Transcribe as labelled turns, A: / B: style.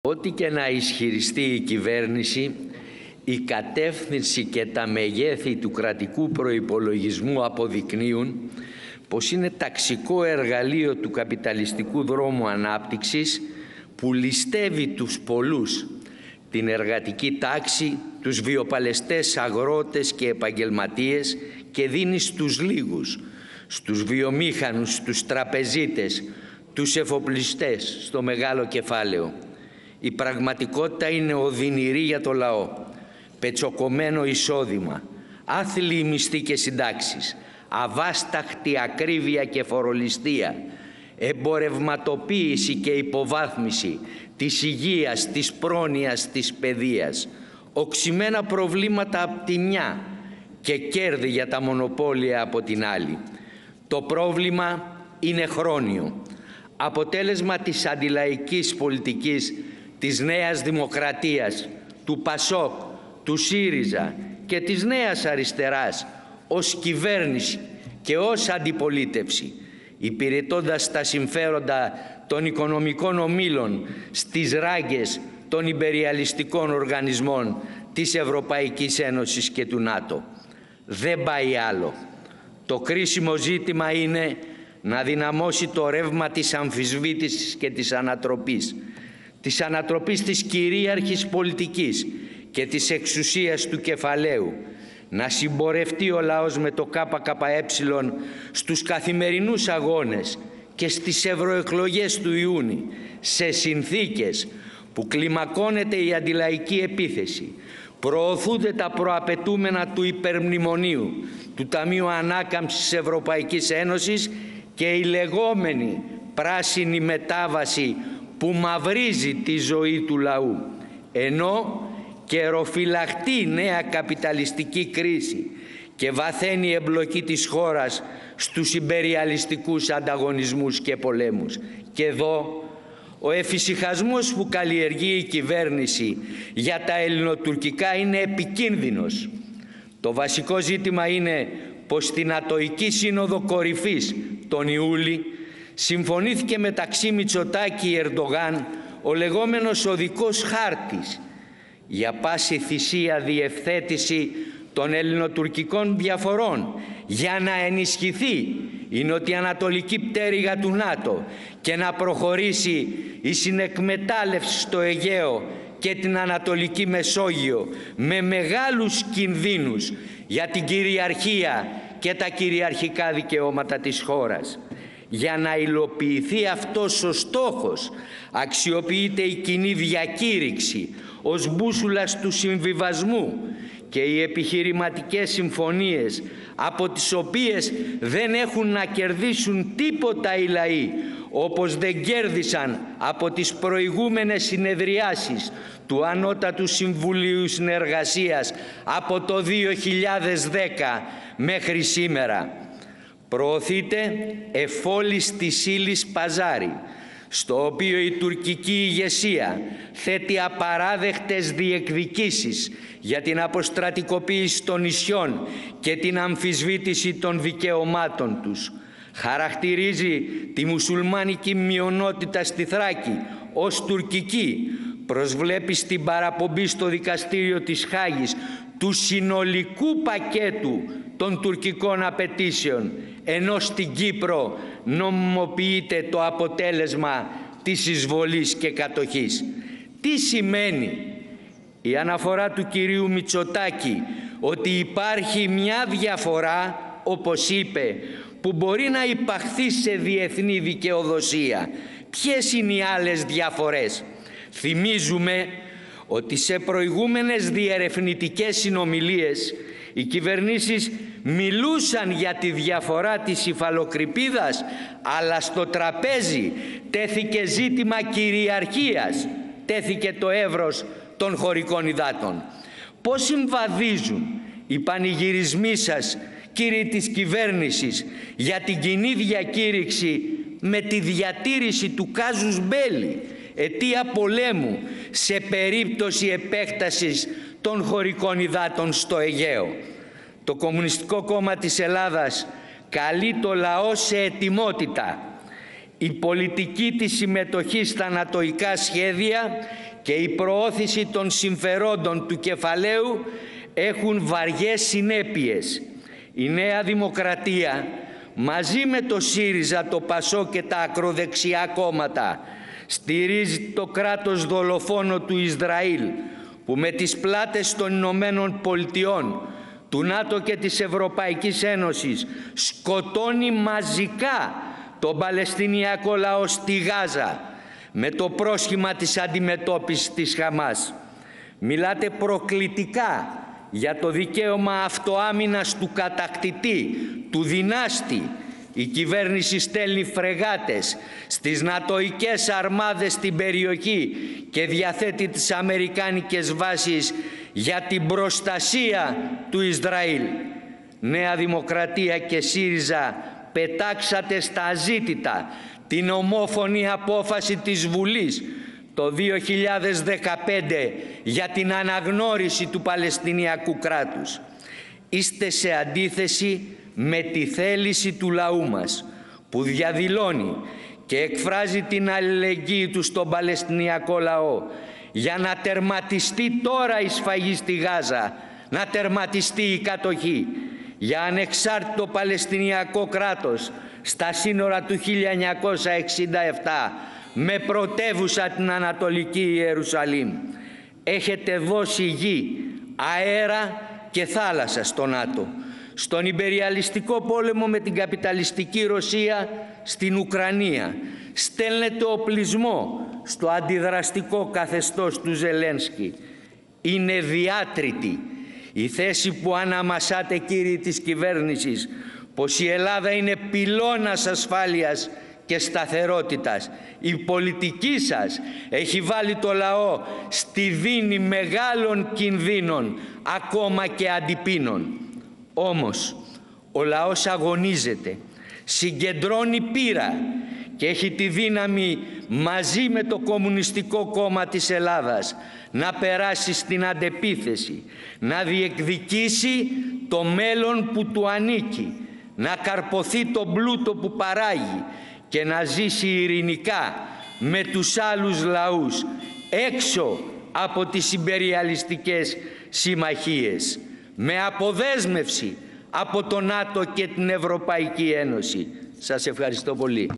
A: Ό,τι και να ισχυριστεί η κυβέρνηση, η κατεύθυνση και τα μεγέθη του κρατικού προϋπολογισμού αποδεικνύουν πως είναι ταξικό εργαλείο του καπιταλιστικού δρόμου ανάπτυξης που ληστεύει τους πολλούς, την εργατική τάξη, τους βιοπαλαιστές αγρότες και επαγγελματίες και δίνει στους λίγους, στους βιομήχανους, στους τραπεζίτες, τους εφοπλιστές, στο μεγάλο κεφάλαιο. Η πραγματικότητα είναι οδυνηρή για το λαό. Πετσοκομμένο εισόδημα, άθλιοι μισθοί και συντάξεις, αβάσταχτη ακρίβεια και φορολιστία, εμπορευματοποίηση και υποβάθμιση της υγείας, της πρόνοιας, της παιδείας, οξυμένα προβλήματα από τη μια και κέρδη για τα μονοπόλια από την άλλη. Το πρόβλημα είναι χρόνιο. Αποτέλεσμα της αντιλαϊκής πολιτικής της Νέας Δημοκρατίας, του ΠΑΣΟΚ, του ΣΥΡΙΖΑ και της Νέας Αριστεράς ως κυβέρνηση και ως αντιπολίτευση, υπηρετώντας τα συμφέροντα των οικονομικών ομίλων στις ράγκες των ιμπεριαλιστικών οργανισμών της Ευρωπαϊκής Ένωσης και του ΝΑΤΟ. Δεν πάει άλλο. Το κρίσιμο ζήτημα είναι να δυναμώσει το ρεύμα της αμφισβήτησης και της ανατροπής της κυρίαρχης πολιτικής και της εξουσίας του κεφαλαίου, να συμπορευτεί ο λαός με το ΚΚΕ στους καθημερινούς αγώνες και στις ευρωεκλογές του Ιούνιου, σε συνθήκες που κλιμακώνεται η αντιλαϊκή επίθεση, προωθούνται τα προαπαιτούμενα του υπερμνημονίου, του Ταμείου Ανάκαμψης Ευρωπαϊκής Ένωσης και η λεγόμενη πράσινη μετάβαση που μαυρίζει τη ζωή του λαού, ενώ καιροφυλαχτεί νέα καπιταλιστική κρίση και βαθαίνει η εμπλοκή της χώρας στους ιμπεριαλιστικούς ανταγωνισμούς και πολέμους. Και εδώ ο εφησυχασμός που καλλιεργεί η κυβέρνηση για τα ελληνοτουρκικά είναι επικίνδυνος. Το βασικό ζήτημα είναι πως στην Ατοική Σύνοδο Κορυφής τον Ιούλη συμφωνήθηκε μεταξύ Μητσοτάκη Ερντογάν ο λεγόμενος οδικός χάρτης για πάση θυσία διευθέτηση των ελληνοτουρκικών διαφορών, για να ενισχυθεί η νοτιοανατολική πτέρυγα του ΝΑΤΟ και να προχωρήσει η συνεκμετάλλευση στο Αιγαίο και την Ανατολική Μεσόγειο με μεγάλους κινδύνους για την κυριαρχία και τα κυριαρχικά δικαιώματα της χώρας. Για να υλοποιηθεί αυτός ο στόχος αξιοποιείται η κοινή διακήρυξη ως μπούσουλας του συμβιβασμού και οι επιχειρηματικές συμφωνίες, από τις οποίες δεν έχουν να κερδίσουν τίποτα οι λαοί, όπως δεν κέρδισαν από τις προηγούμενες συνεδριάσεις του Ανώτατου Συμβουλίου Συνεργασίας από το 2010 μέχρι σήμερα. Προωθείται εφόλης της ύλης παζάρι, στο οποίο η τουρκική ηγεσία θέτει απαράδεκτες διεκδικήσεις για την αποστρατικοποίηση των νησιών και την αμφισβήτηση των δικαιωμάτων τους. Χαρακτηρίζει τη μουσουλμάνικη μειονότητα στη Θράκη ως τουρκική. Προσβλέπει στην παραπομπή στο δικαστήριο της Χάγης του συνολικού πακέτου των τουρκικών απαιτήσεων, ενώ στην Κύπρο νομιμοποιείται το αποτέλεσμα της εισβολής και κατοχής. Τι σημαίνει η αναφορά του κυρίου Μητσοτάκη ότι υπάρχει μια διαφορά, όπως είπε, που μπορεί να υπαχθεί σε διεθνή δικαιοδοσία? Ποιες είναι οι άλλες διαφορές? Θυμίζουμε ότι σε προηγούμενες διερευνητικές συνομιλίες οι κυβερνήσεις μιλούσαν για τη διαφορά της υφαλοκρηπίδας, αλλά στο τραπέζι τέθηκε ζήτημα κυριαρχίας, τέθηκε το εύρος των χωρικών υδάτων. Πώς συμβαδίζουν οι πανηγυρισμοί σας, κύριοι της κυβέρνησης, για την κοινή διακήρυξη με τη διατήρηση του κάζους μπέλι, αιτία πολέμου σε περίπτωση επέκτασης των χωρικών υδάτων στο Αιγαίο? Το Κομμουνιστικό Κόμμα της Ελλάδας καλεί το λαό σε ετοιμότητα. Η πολιτική της συμμετοχή στα ανατοϊκά σχέδια και η προώθηση των συμφερόντων του κεφαλαίου έχουν βαριές συνέπειες. Η Νέα Δημοκρατία μαζί με το ΣΥΡΙΖΑ, το ΠΑΣΟΚ και τα ακροδεξιά κόμματα στηρίζει το κράτος δολοφόνο του Ισραήλ, που με τις πλάτες των Ηνωμένων Πολιτειών, του ΝΑΤΟ και της Ευρωπαϊκής Ένωσης σκοτώνει μαζικά τον Παλαιστινιακό λαό στη Γάζα με το πρόσχημα της αντιμετώπισης της Χαμάς. Μιλάτε προκλητικά για το δικαίωμα αυτοάμυνας του κατακτητή, του δυνάστη. Η κυβέρνηση στέλνει φρεγάτες στις νατοικές αρμάδες στην περιοχή και διαθέτει τις αμερικάνικες βάσεις για την προστασία του Ισραήλ. Νέα Δημοκρατία και ΣΥΡΙΖΑ πετάξατε στα αζήτητα την ομόφωνη απόφαση της Βουλής το 2015 για την αναγνώριση του Παλαιστινιακού κράτους. Είστε σε αντίθεση με τη θέληση του λαού μας, που διαδηλώνει και εκφράζει την αλληλεγγύη του στον Παλαιστινιακό λαό για να τερματιστεί τώρα η σφαγή στη Γάζα, να τερματιστεί η κατοχή, για ανεξάρτητο Παλαιστινιακό κράτος στα σύνορα του 1967 με πρωτεύουσα την Ανατολική Ιερουσαλήμ. Έχετε δώσει γη, αέρα και θάλασσα στο ΝΑΤΟ, στον ιμπεριαλιστικό πόλεμο με την καπιταλιστική Ρωσία στην Ουκρανία. Στέλνετε οπλισμό στο αντιδραστικό καθεστώς του Ζελένσκι. Είναι διάτρητη η θέση που αναμασάτε, κύριοι της κυβέρνησης, πως η Ελλάδα είναι πυλώνας ασφάλειας και σταθερότητας. Η πολιτική σας έχει βάλει το λαό στη δίνη μεγάλων κινδύνων, ακόμα και αντιπίνων. Όμως ο λαός αγωνίζεται, συγκεντρώνει πείρα και έχει τη δύναμη μαζί με το Κομμουνιστικό Κόμμα της Ελλάδας να περάσει στην αντεπίθεση, να διεκδικήσει το μέλλον που του ανήκει, να καρποθεί τον πλούτο που παράγει και να ζήσει ειρηνικά με τους άλλους λαούς έξω από τις ιμπεριαλιστικές συμμαχίες, με αποδέσμευση από το ΝΑΤΟ και την Ευρωπαϊκή Ένωση. Σας ευχαριστώ πολύ.